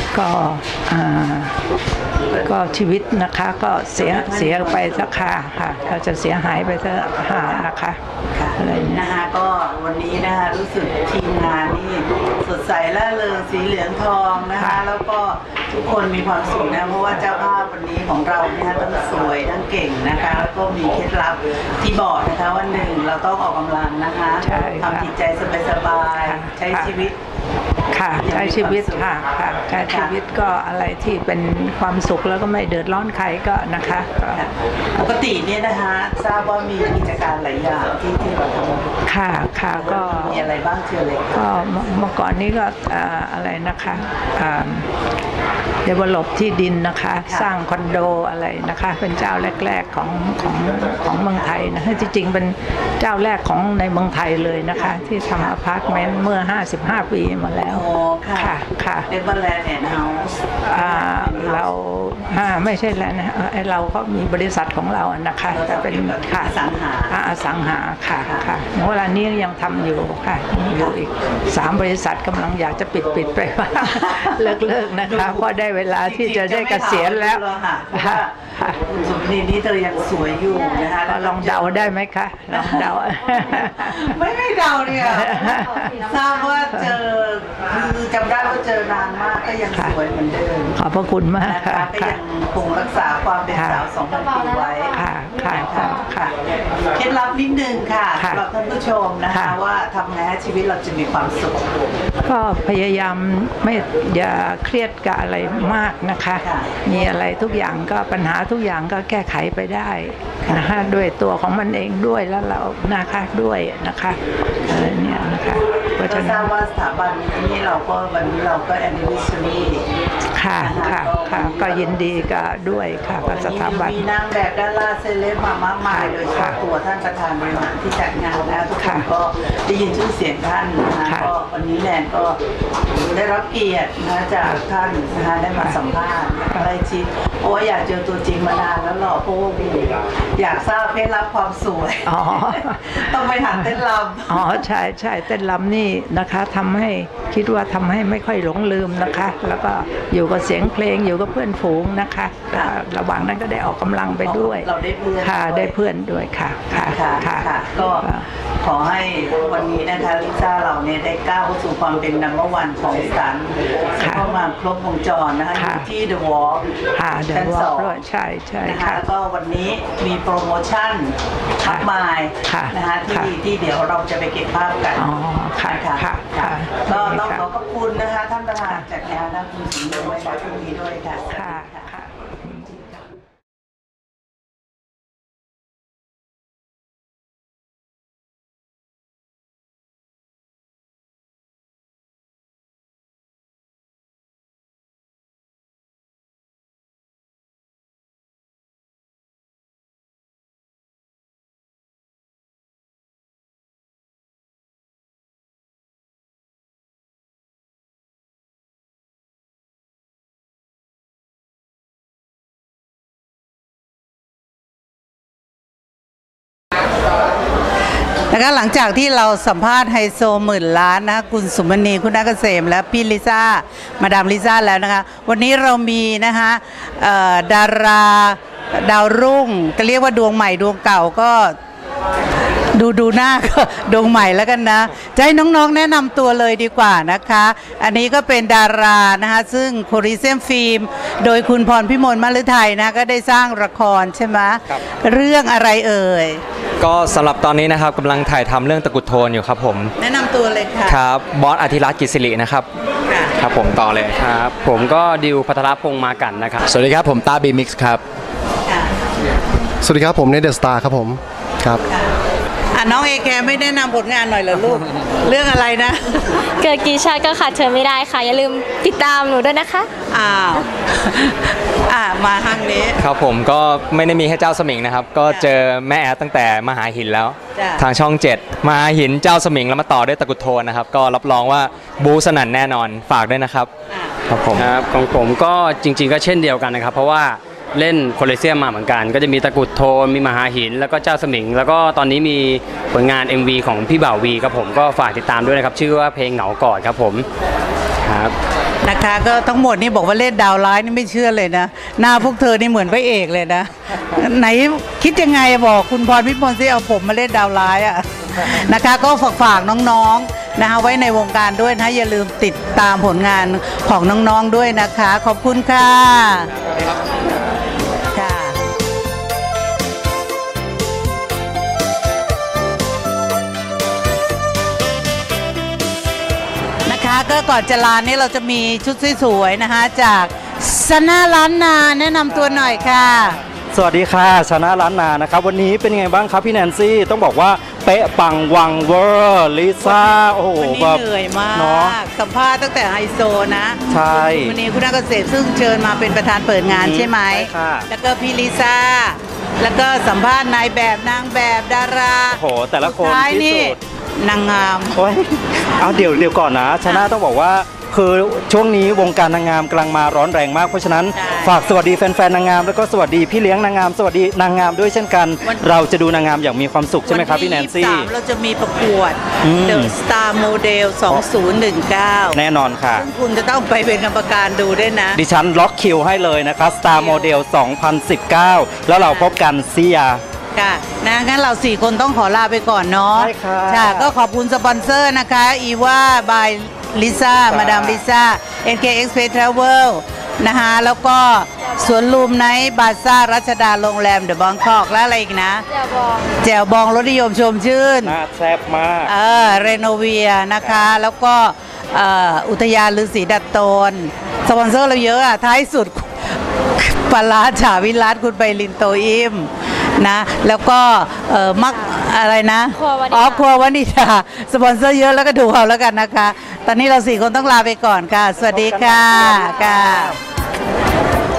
ก็ชีวิตนะคะก็เสียไปสักค่ะก็จะเสียหายไปสักนะคะอะไรนะคะก็วันนี้นะคะรู้สึกทีมงานนี่สดใสร่าเริงสีเหลืองทองนะคะแล้วก็ทุกคนมีความสุขนะเพราะว่าเจ้าภาพวันนี้ของเราเนี่ยทั้งสวยทั้งเก่งนะคะแล้วก็มีเคล็ดลับที่บอกนะคะว่าหนึ่งเราต้องออกกำลังนะคะทำจิตใจสบายๆใช้ชีวิตค่ะใช้ชีวิตค่ะใช้ชีวิตก็อะไรที่เป็นความสุขแล้วก็ไม่เดือดร้อนใครก็นะคะปกติเนี่ยนะคะทราบว่ามีกิจการหลายอย่างที่เราทำค่ะก็มีอะไรบ้างเชิญเลยก็เมื่อก่อนนี้ก็อะไรนะคะdevelop ที่ดินนะคะสร้างคอนโดอะไรนะคะเป็นเจ้าแรกๆของเมืองไทยนะจริงๆเป็นเจ้าแรกของในเมืองไทยเลยนะคะที่ทำอพาร์ตเมนต์เมื่อ55 ปีมาแล้วค่ะเรียกว่าแลนด์แอนด์เฮาส์เราไม่ใช่แลนด์เราก็มีบริษัทของเรานะคะแต่เป็นค่ะอสังหาค่ะเวลานี้ยังทำอยู่ค่ะอยู่อีก3 บริษัทกำลังอยากจะปิดไปว่าเลิกนะคะเพราะได้เวลาที่จะได้เกษียณแล้วคุณสุมณีนี่เธอยังสวยอยู่นะคะลองเดาได้ไหมคะลองเดาไม่เดาเนี่ยทราบว่าเจอคือจำได้ว่าเจอนานมากก็ยังสวยเหมือนเดิมขอบพระคุณมากค่ะก็ยังคงรักษาความเป็นสาว2,000 ปีไว้ค่ะเคล็ดลับนิดนึงค่ะสำหรับท่านผู้ชมนะคะว่าทำไงให้ชีวิตเราจะมีความสุขก็พยายามอย่าเครียดกับอะไรมากนะคะมีอะไรทุกอย่างก็ปัญหาทุกอย่างก็แก้ไขไปได้นะคะด้วยตัวของมันเองด้วยแล้วเรานะคะด้วยนะคะเนี่ยนะคะเพราะฉะนั้นทราบว่าสถาบันนี้เราก็วันนี้เราก็ anniversary ค่ะค่ะก็ยินดีกับด้วยค่ะกับสถาบันมีนางแบบดาราเซเลบมามากมายโดยเฉพาะตัวท่านประธานบริหารที่จัดงานแล้วทุกคนก็ได้ยินชื่อเสียงท่านนะคะก็วันนี้แนนก็ได้รับเกียรตินะจากท่านนะคะได้มาสัมภาษณ์ใกล้ชิดเพราะว่าอยากเจอตัวจริงมานานแล้วหรอเพราะว่าอยากทราบเคล็ดลับความสวยต้องไปหัดเต้นรำอ๋อใช่ใช่เต้นรำนี่นะคะทำให้คิดว่าทำให้ไม่ค่อยหลงลืมนะคะแล้วก็อยู่กับเสียงเพลงอยู่กับเพื่อนฝูงนะคะระหว่างนั้นก็ได้ออกกำลังไปด้วยเราได้เพื่อนค่ะได้เพื่อนด้วยค่ะค่ะก็ขอให้วันนี้นะคะลิซ่าเราเนี่ยได้ก้าวเข้าสู่ความเป็นนัมเบอร์วันของสันเข้ามาครบวงจรนะคะอยู่ที่ The Walk ชั้น 2 ใช่นะคะแล้วก็วันนี้มีโปรโมชั่นมากมายนะคะที่เดี๋ยวเราจะไปเก็บภาพกันค่ะก็ต้องขอขอบคุณนะคะท่านประธานจัดงานและคุณสิงห์ไว้ในช่วงนี้ด้วยค่ะนะคะหลังจากที่เราสัมภาษณ์ไฮโซหมื่นล้านนะคุณสุมณีคุณนักเกษมและพี่ลิซ่ามาดามลิซ่าแล้วนะคะวันนี้เรามีนะคะดาราดาวรุ่งก็เรียกว่าดวงใหม่ดวงเก่าก็ดูหน้าก็ดวงใหม่แล้วกันนะจะให้น้องๆแนะนำตัวเลยดีกว่านะคะอันนี้ก็เป็นดารานะคะซึ่งโคลิเซียมฟิล์มโดยคุณพรพิมลมฤทัยนะก็ได้สร้างละครใช่ไหมเรื่องอะไรเอ่ยก็สำหรับตอนนี้นะครับกำลังถ่ายทำเรื่องตะกุดโทนอยู่ครับผมแนะนำตัวเลยค่ะครับบอสอธิรัตน์กิจสิรินะครับครับผมต่อเลยครับผมก็ดิวพัทรพงษ์มากันนะครับสวัสดีครับผมตาบีมิกซ์ครับสวัสดีครับผมเนเดอร์สตาร์ครับผมครับน้องเอแคไม่แนะนำผลงานหน่อยเหรอลูก เรื่องอะไรนะเกิดกี่ชาติก็ขาดเธอไม่ได้ค่ะอย่าลืมติดตามหนูด้วยนะคะมาทางนี้ครับผมก็ไม่ได้มีแค่เจ้าสมิงนะครับก็เจอแม่แอดตั้งแต่มหาหินแล้วทางช่อง7มหาหินเจ้าสมิงแล้วมาต่อด้วยตะกุดโทนนะครับก็รับรองว่าบูสนั่นแน่นอนฝากด้วยนะครับครับผมครับของผมก็จริงๆก็เช่นเดียวกันนะครับเพราะว่าเล่นโคลิเซียมมาเหมือนกันก็จะมีตะกุดโทนมีมหาหินแล้วก็เจ้าสมิงแล้วก็ตอนนี้มีผลงาน MV ของพี่บ่าววีครับผมก็ฝากติดตามด้วยนะครับชื่อว่าเพลงเหงากอดครับผมครับนะคะก็ทั้งหมดนี่บอกว่าเล่นดาวร้ายนี่ไม่เชื่อเลยนะหน้าพวกเธอนี่เหมือนพระเอกเลยนะไหนคิดยังไงบอกคุณพรพิมลสิเอาผมมาเล่นดาวร้ายอ่ะนะคะก็ฝากน้องๆนะคะไว้ในวงการด้วยนะอย่าลืมติดตามผลงานของน้องๆด้วยนะคะขอบคุณค่ะก็ก่อนจะลานี้เราจะมีชุดสวยๆนะคะจากชนะล้านนาแนะนำตัวหน่อยค่ะสวัสดีค่ะชนะล้านนานะครับวันนี้เป็นไงบ้างครับพี่แนนซี่ต้องบอกว่าเป๊ะปังวังเวอร์ลิซ่าโอ้โหแบบเหนื่อยมากสัมภาษณ์ตั้งแต่ไฮโซนะใช่วันนี้คุณนักเกษตรซึ่งเชิญมาเป็นประธานเปิดงานใช่ไหมแล้วก็พี่ลิซ่าแล้วก็สัมภาษณ์นายแบบนางแบบดาราโอ้โหแต่ละคนที่สุดนางงามเอาเดี๋ยวก่อนนะชนะต้องบอกว่าคือช่วงนี้วงการนางงามกำลังมาร้อนแรงมากเพราะฉะนั้นฝากสวัสดีแฟนๆนางงามแล้วก็สวัสดีพี่เลี้ยงนางงามสวัสดีนางงามด้วยเช่นกันเราจะดูนางงามอย่างมีความสุขใช่ไหมครับพี่แนนซี่เราจะมีประกวด The Star Model 2019 แน่นอนค่ะคุณจะต้องไปเป็นกรรมการดูด้วยนะดิฉันล็อกคิวให้เลยนะครับ Star Model 2019แล้วเราพบกันซียาค่ะนะงั้นเรา4คนต้องขอลาไปก่อนเนาะใช่ค่ะก็ขอบคุณสปอนเซอร์นะคะอีว่าบายลิซ่ามาดามลิซ่า NK Express Travel นะคะแล้วก็สวนลุมไนท์บาซ่ารัชดาโรงแรมเดอะบางกอกและอะไรอีกนะแจ่วบองรถนิยมชมชื่นน่าแซ่บมากเรโนเวียนะคะแล้วก็อุทยานฤาษีดัดตนสปอนเซอร์เราเยอะท้ายสุดปลาฉาวิรัตคุณไปลินโตอิมนะแล้วก็มักอะไรนะครัววนิดาสปอนเซอร์เยอะแล้วก็ดูเอาแล้วกันนะคะตอนนี้เรา4คนต้องลาไปก่อนค่ะสวัสดีค่ะ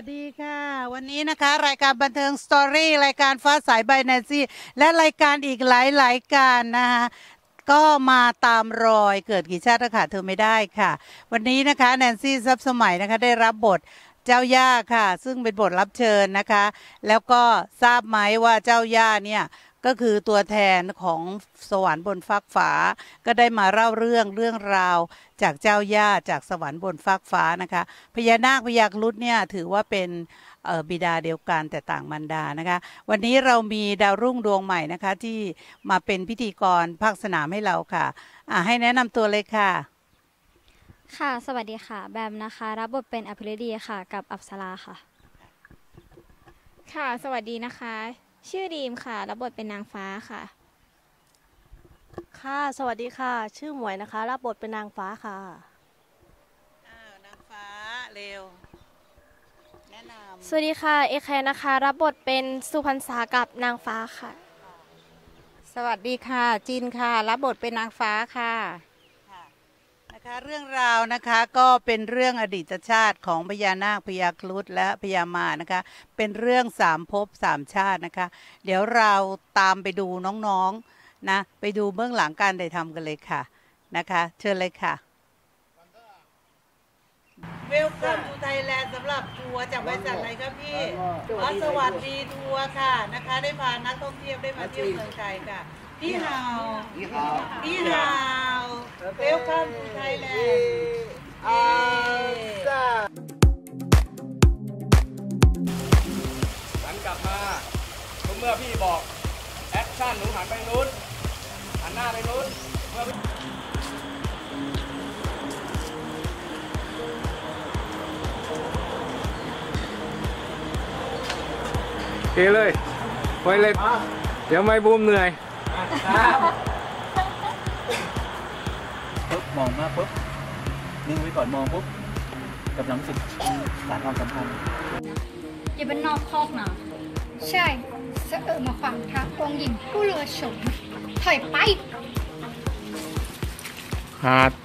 วัสดีค่ะวันนี้นะคะรายการบันเทิงสตอรี่รายการฟ้าสายบายแนนซี่และรายการอีกหลายการนะคะก็มาตามรอยเกิดกี่ชาติก็ขาดเธอไม่ได้ค่ะวันนี้นะคะแนนซี่ทรัพย์สมัยนะคะได้รับบทเจ้าย่าค่ะซึ่งเป็นบทรับเชิญนะคะแล้วก็ทราบไหมว่าเจ้าย่าเนี่ยก็คือตัวแทนของสวรรค์บนฟากฟ้าก็ได้มาเล่าเรื่องราวจากเจ้าย่าจากสวรรค์บนฟากฟ้านะคะพญานาคพญาครุฑเนี่ยถือว่าเป็นบิดาเดียวกันแต่ต่างมารดานะคะวันนี้เรามีดาวรุ่งดวงใหม่นะคะที่มาเป็นพิธีกรภาคสนามให้เราค่ะให้แนะนำตัวเลยค่ะค่ะสวัสดีค่ะแบมนะคะรับบทเป็นอภิรดีค่ะกับอัปสราค่ะค่ะสวัสดีนะคะชื่อดีมค่ะรับบทเป็นนางฟ้าค่ะค่ะสวัสดีค่ะชื่อหมวยนะคะรับบทเป็นนางฟ้าค่ะนางฟ้าเร็วแนะนำสวัสดีค่ะเอแคนะคะรับบทเป็นสุพรรษากับนางฟ้าค่ะสวัสดีค่ะจินค่ะรับบทเป็นนางฟ้าค่ะนะคะเรื่องราวนะคะก็เป็นเรื่องอดีตชาติของพญานาคพญาครุฑและพญามานะคะเป็นเรื่อง3 ภพ 3 ชาตินะคะเดี๋ยวเราตามไปดูน้องๆนะไปดูเบื้องหลังการถ่ายทำกันเลยค่ะนะคะเชิญเลยค่ะเวลคัมทูไทยแลนด์สำหรับทัวร์จากบริษัทอะไรครับพี่สวัสดีทัวร์ค่ะนะคะได้พานักท่องเที่ยวได้มาเที่ยวเมืองไทยค่ะนี่ฮาวนี่ฮาวเวลคัมทูไทยแลนด์หันกลับมาเมื่อพี่บอกแอคชั่นหนูหันไปนู้นหันหน้าไปนู้นเมื่อเกเลยไปเลยเดี๋ยวไม่บูมเหนื่อยปุ๊บมองมาปุ๊บนิ่งไว้ก่อนมองปุ๊บกับน้ำสึกสารความสัมพันธ์อย่าเป็นนอกคอกนะใช่เสอะมาขวางทางองค์หญิงผู้เรือชมถอยไปหาด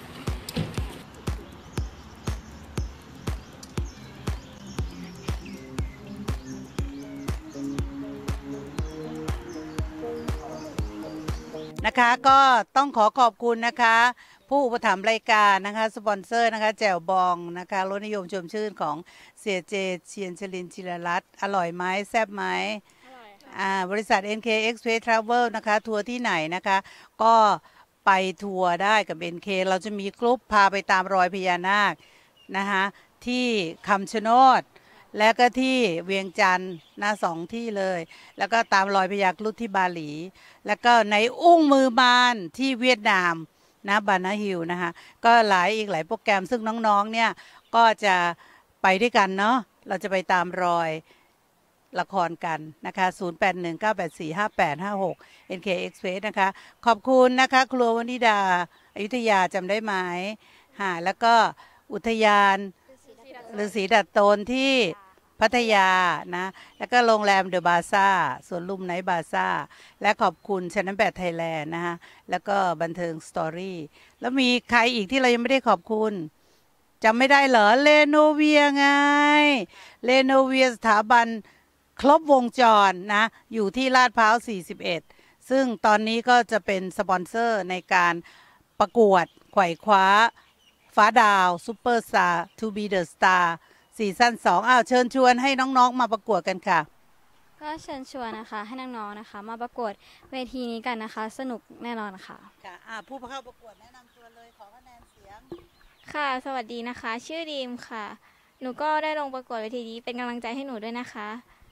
นะคะก็ต้องขอบคุณนะคะผู้อุปถัมภ์รายการนะคะสปอนเซอร์นะคะแจ่วบองนะคะรสนิยมชมชื่นของเสียเจเชียนชลินจิรรัตน์อร่อยไหมแซ่บไหมบริษัท NK Express Travel นะคะทัวร์ที่ไหนนะคะก็ไปทัวร์ได้กับ NK เราจะมีกรุ๊ปพาไปตามรอยพญานาคนะคะที่คำชะโนดและก็ที่เวียงจันทร์นะ2 ที่เลยแล้วก็ตามรอยพญาครุฑที่บาหลีแล้วก็ในอุ้งมือบานที่เวียดนามนะบานาฮิลนะคะก็อีกหลายโปรแกรมซึ่งน้องๆเนี่ยก็จะไปด้วยกันเนาะเราจะไปตามรอยละครกันนะคะ0819845856 NK Express นะคะขอบคุณนะคะครัววนิดาอยุธยาจำได้ไหมแล้วก็อุทยานฤาษีดัดโตนที่พัทยานะแล้วก็โรงแรมเดอะบาซ่าสวนลุมไนท์บาซ่าและขอบคุณชนะแบบไทยแลนด์นะคะแล้วก็บันเทิงสตอรี่แล้วมีใครอีกที่เรายังไม่ได้ขอบคุณจำไม่ได้เหรอเลโนเวียไงเลโนเวียสถาบันครบวงจรนะอยู่ที่ลาดพร้าว41ซึ่งตอนนี้ก็จะเป็นสปอนเซอร์ในการประกวดไขว่คว้าฟ้าดาวซูเปอร์สตาร์ To be the star ซีซั่น2เชิญชวนให้น้องๆมาประกวดกันค่ะก็เชิญชวนนะคะให้น้องๆนะคะมาประกวดเวทีนี้กันนะคะสนุกแน่นอนค่ะผู้เข้าประกวดแนะนำตัวเลยขอคะแนนเสียงค่ะสวัสดีนะคะชื่อดีมค่ะหนูก็ได้ลงประกวดเวทีนี้เป็นกำลังใจให้หนูด้วยนะคะ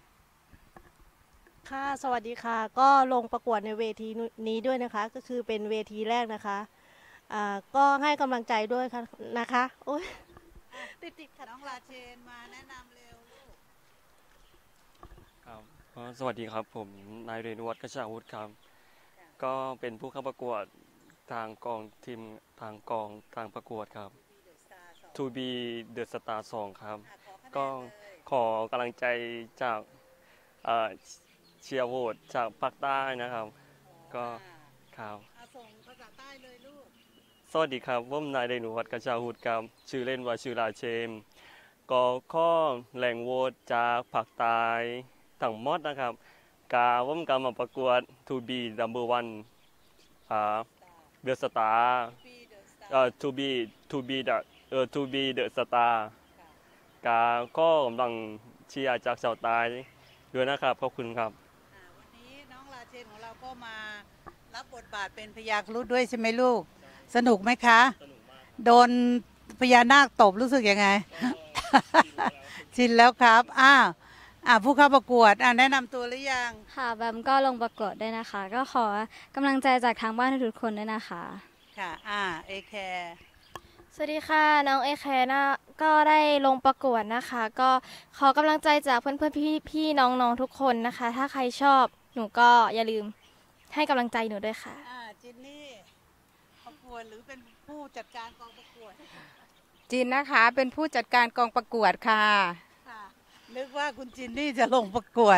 ค่ะสวัสดีค่ะก็ลงประกวดในเวทีนี้ด้วยนะคะก็คือเป็นเวทีแรกนะคะก็ให้กำลังใจด้วยค่ะนะคะโอ้ยติดค่ะน้องลาเชนมาแนะนำเร็วลูกครับสวัสดีครับผมนายเรนวัฒน์กชาวุฒิครับก็เป็นผู้เข้าประกวดทางกองทีมทางประกวดครับ To be the star 2ครับก็ขอกำลังใจจากเชียร์โหวตจากภาคใต้นะครับก็ครับส่งภาษาใต้เลยลูกสวัสดีครับผมนายเรนุวัฒน์กชาวุฒิครับชื่อเล่นว่าชื่อราเชมก็ข้อแหล่งโหวตจากภาคใต้ทั้งหมดนะครับกาว่ากำมาประกวด To be number one The Star To be the Star กาก็กำลังเชียร์จากชาวใต้ด้วยนะครับขอบคุณครับวันนี้น้องราเชนของเราก็มารับบทบาทเป็นพญาครุฑด้วยใช่ไหมลูกสนุกไหมคะโดนพญานาคตบรู้สึกยังไง ชินแล้วครับผู้เข้าประกวดแนะนำตัวหรือยังค่ะแบมก็ลงประกวดด้วยนะคะ ก็ขอกำลังใจจากทางบ้านทุกคนด้วยนะคะค่ะเอแคร์สวัสดีค่ะน้องเอแคร์นะก็ได้ลงประกวดนะคะก็ขอกำลังใจจากเพื่อนๆพี่ๆน้องๆทุกคนนะคะถ้าใครชอบหนูก็อย่าลืมให้กำลังใจหนูด้วยค่ะจินนี่ประกวดหรือเป็นผู้จัดการกองประกวดจินนะคะเป็นผู้จัดการกองประกวดค่ะนึกว่าคุณจินนี่จะลงประกวด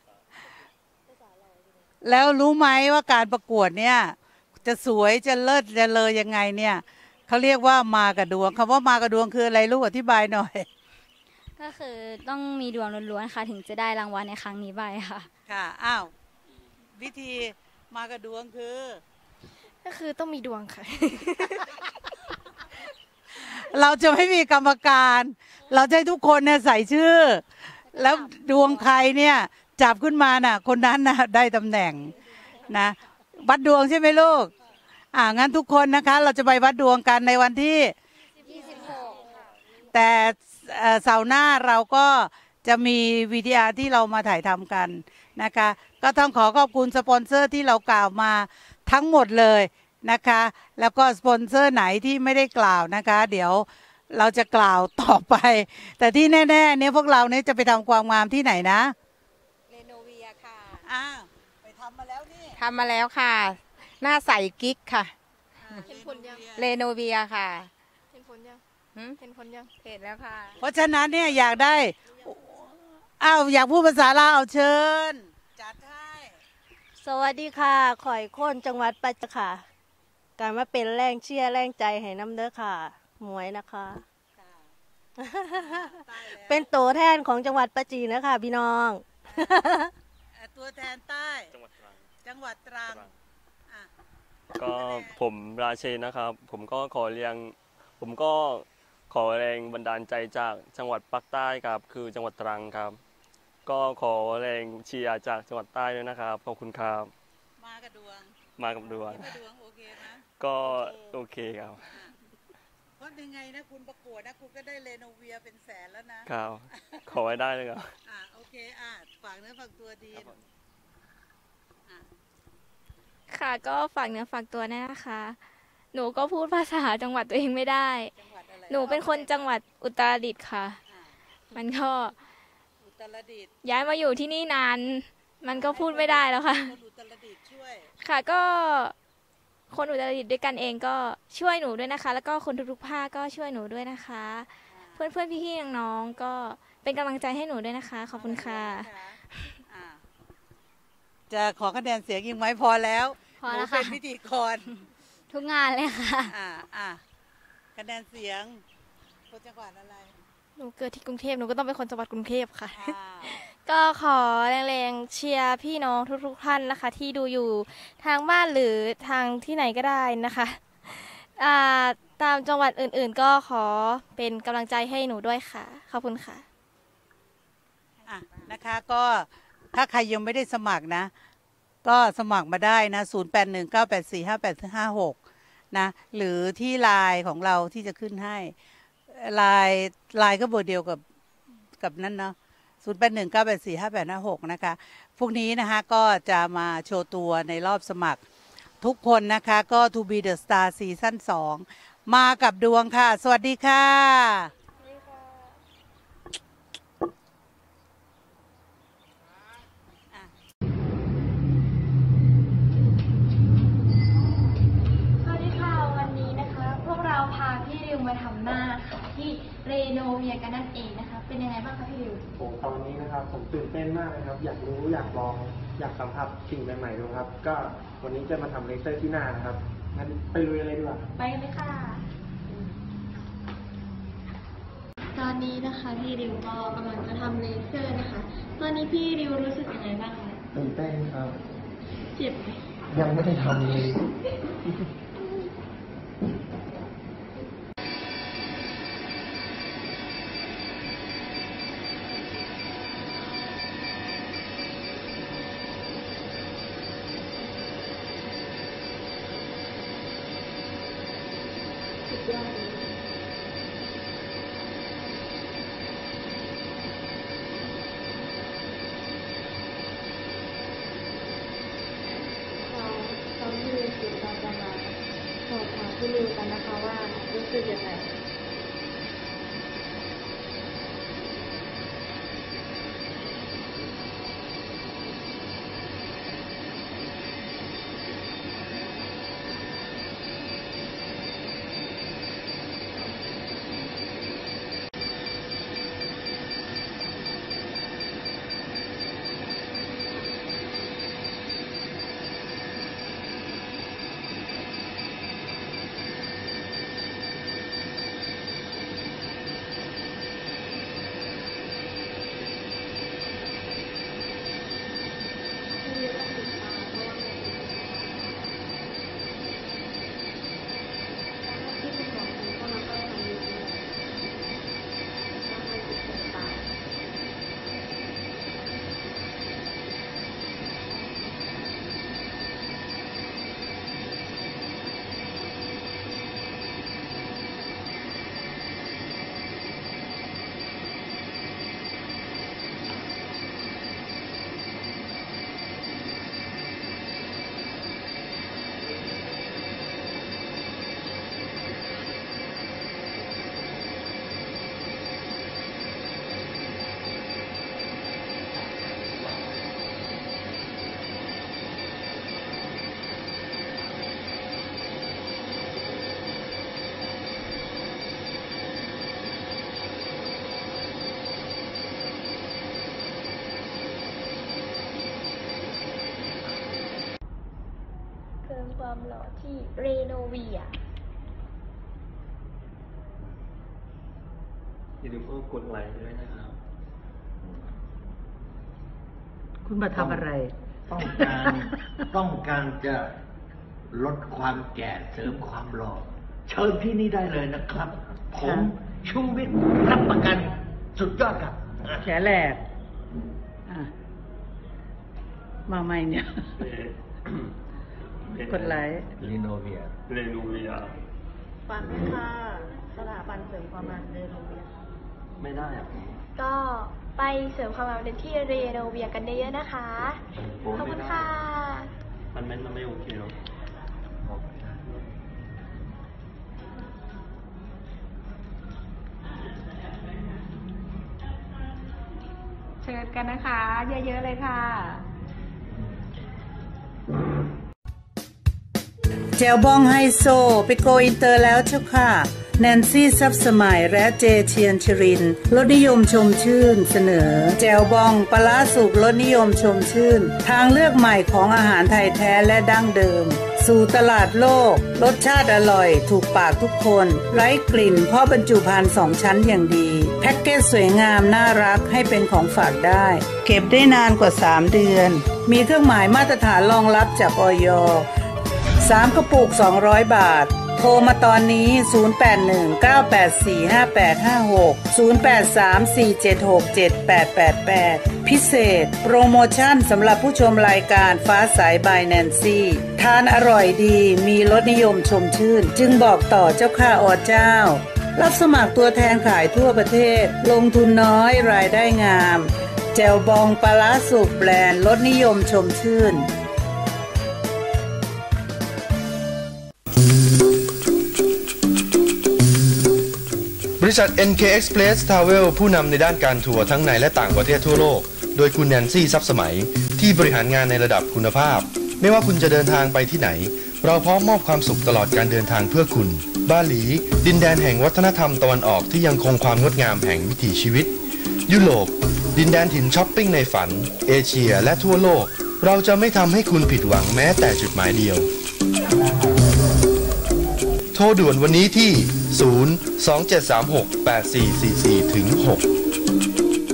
แล้วรู้ไหมว่าการประกวดเนี่ยจะสวยจะเลิศจะเลอยังไงเนี่ยเขาเรียกว่ามากับดวงคำว่ามากับดวงคืออะไรลูกอธิบายหน่อยก็คือต้องมีดวงล้วนๆค่ะถึงจะได้รางวัลในครั้งนี้ไปค่ะค่ะวิธีมากับดวงก็คือต้องมีดวงค่ะเราจะไม่มีกรรมการเราจะให้ทุกคนเนี่ยใส่ชื่อแล้วดวงใครเนี่ยจับขึ้นมาน่ะคนนั้นน่ะได้ตำแหน่งนะวัดดวงใช่ไหมลูกงั้นทุกคนนะคะเราจะไปวัดดวงกันในวันที่26แต่เสาร์หน้าเราก็จะมีวิทยาที่เรามาถ่ายทำกันนะคะก็ต้องขอบคุณสปอนเซอร์ที่เรากล่าวมาทั้งหมดเลยนะคะแล้วก็สปอนเซอร์ไหนที่ไม่ได้กล่าวนะคะเดี๋ยวเราจะกล่าวต่อไปแต่ที่แน่ๆเนี่ยพวกเราเนี่ยจะไปทำความงามที่ไหนนะเรโนเวียค่ะไปทำมาแล้วนี่ทำมาแล้วค่ะหน้าใสกิ๊กค่ะเห็นผลยังเรโนเวียค่ะเห็นผลยังเห็นผลยังเห็นแล้วค่ะเพราะฉะนั้นเนี่ยอยากได้อยากพูดภาษาลาวเชิญจัดให้สวัสดีค่ะข่อยโค่นจังหวัดปัจจค่ะการมาเป็นแรงเชียร์แรงใจให้น้ำเด้อค่ะหมวยนะคะเป็นตัวแทนของจังหวัดปัจจีนนะคะพี่น้องตัวแทนใต้จังหวัดตรังก็ผมราเชนนะครับผมก็ขอแรงบันดาลใจจากจังหวัดภาคใต้ครับคือจังหวัดตรังครับก็ขอแรงเชียร์จากจังหวัดใต้ด้วยนะครับขอบคุณครับมากับดวงโอเคไหมก็โอเคครับเพราะยังไงนะคุณประกวดนะคุณก็ได้เรโนเวียเป็นแสนแล้วนะครับขอไว้ได้เลยครับโอเคฝากเนื้อฝากตัวดีค่ะก็ฝากเนื้อฝากตัวนะคะหนูก็พูดภาษาจังหวัดตัวเองไม่ได้หนูเป็นคนจังหวัดอุตรดิตถ์ค่ะมันก็ย้ายมาอยู่ที่นี่นานมันก็พูดไม่ได้แล้วค่ะค่ะก็คนอุตรดิตถ์ด้วยกันเองก็ช่วยหนูด้วยนะคะแล้วก็คนทุกๆภาคก็ช่วยหนูด้วยนะคะเพื่อนๆพี่ๆน้องๆก็เป็นกำลังใจให้หนูด้วยนะคะขอบคุณค่ะจะขอคะแนนเสียงยังไหมพอแล้วพอแล้วค่ะเป็นพิธีกรทุกงานเลยค่ะคะแนนเสียงคนจังหวัดอะไรหนูเกิดที่กรุงเทพหนูก็ต้องเป็นคนจังหวัดกรุงเทพค่ะก็ขอแรงๆเชียร์พี่น้องทุกๆท่านนะคะที่ดูอยู่ทางบ้านหรือทางที่ไหนก็ได้นะคะตามจังหวัดอื่นๆก็ขอเป็นกำลังใจให้หนูด้วยค่ะขอบคุณค่ะนะคะก็ถ้าใครยังไม่ได้สมัครนะก็สมัครมาได้นะ0819845856นะหรือที่ไลน์ของเราที่จะขึ้นให้ไลน์ก็เบอร์เดียวกับนั่นเนาะ0819845856นะคะพวกนี้นะคะก็จะมาโชว์ตัวในรอบสมัครทุกคนนะคะก็ To be the Star ซีซั่น2มากับดวงค่ะสวัสดีค่ะพาพี่ริวมาทำหน้าค่ะที่เรโนเวียกันนั่นเองนะคะเป็นยังไงบ้างคะพี่ริวตอนนี้นะครับผมตื่นเต้นมากเลยครับอยากรู้อยากลองอยากสัมผัสสิ่งใหม่ๆดูครับก็วันนี้จะมาทำเลเซอร์ที่หน้านะครับงั้นไปลุยเลยดีกว่าไปกันเลยค่ะสวัสนี้นะคะพี่ริวก็กำลังจะทำเลเซอร์นะคะตอนนี้พี่ริวรู้สึกยังไงบ้างคะตื่นเต้นครับเจ็บไหมยังไม่ได้ทำเลยสุดยอดเลยตอนที่เรียนอยู่เราจะมาสอบถามพี่ริวกันนะคะว่ารู้สึกยังไง เติมความหล่อที่เรโนเวียอย่าลืมกดไลค์ด้วยนะครับคุณมาทำอะไรต้องการจะลดความแก่เสริมความหล่อเชิญที่นี่ได้เลยนะครับ ผมชูวิทย์รับประกันสุดยอดครับแฉแหลกมาใหม่เนี่ย กดไลค์เรโนเวียฟังค่ะสถาบันเสริมความงามเรโนเวียไม่ได้อะก็ไปเสริมความงามที่เรโนเวียกันเยอะๆนะคะ ขอบคุณค่ะมันไม่โอเคหรอกเชิญกันนะคะ เยอะๆเลยค่ะแจวบ้องไฮโซไปโกอินเตอร์แล้วเจ้าค่ะแนนซี่ซับสมัยและเจเชียนชรินรสนิยมชมชื่นเสนอแจวบ้องปลาร้าสุกรสนิยมชมชื่นทางเลือกใหม่ของอาหารไทยแท้และดั้งเดิมสู่ตลาดโลกรสชาติอร่อยถูกปากทุกคนไร้กลิ่นเพราะบรรจุภัณฑ์2 ชั้นอย่างดีแพ็กเกจสวยงามน่ารักให้เป็นของฝากได้เก็บได้นานกว่า3 เดือนมีเครื่องหมายมาตรฐานรองรับจากอย.3 กระปุก200 บาทโทรมาตอนนี้ 0819845856 08347678888 พิเศษโปรโมชั่นสำหรับผู้ชมรายการฟ้าสายบายแนนซี่ทานอร่อยดีมีรสนิยมชมชื่นจึงบอกต่อเจ้าข้าอเจ้ารับสมัครตัวแทนขายทั่วประเทศลงทุนน้อยรายได้งามแจวบองปลาร้าสุกแบรนด์รสนิยมชมชื่นบริษัท NK Express Travel ผู้นำในด้านการทัวร์ทั้งในและต่างประเทศทั่วโลกโดยคุณแนนซี่ทรัพย์สมัยที่บริหารงานในระดับคุณภาพไม่ว่าคุณจะเดินทางไปที่ไหนเราพร้อมมอบความสุขตลอดการเดินทางเพื่อคุณบาหลีดินแดนแห่งวัฒนธรรมตะวันออกที่ยังคงความงดงามแห่งวิถีชีวิตยุโรปดินแดนถิ่นช้อปปิ้งในฝันเอเชียและทั่วโลกเราจะไม่ทำให้คุณผิดหวังแม้แต่จุดหมายเดียวโทรด่วนวันนี้ที่ 027368444-6